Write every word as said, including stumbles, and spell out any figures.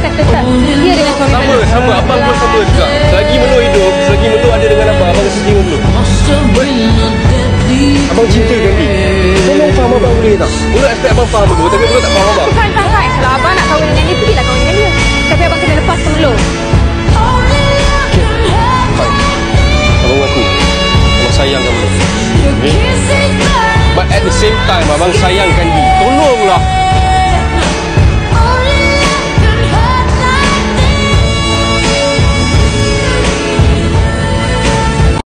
akan tetap setia dengan suami Sama, Meluk. sama. Abang pun sama juga. Selagi Meluk hidup, selagi Meluk ada dengan abang, abang setia dengan Meluk. Abang cinta kan ni? Tolong faham abang boleh tak? Meluk expect abang faham dulu, tapi Meluk tak faham abang. Fine, fine, fine. Kalau abang nak kahwin dengan dia, pergilah kahwin dengan dia. Tapi abang kena lepas Meluk. Fine. Abang mengaku. Abang sayangkan Meluk. Okay? But at the same time, abang sayangkan dia.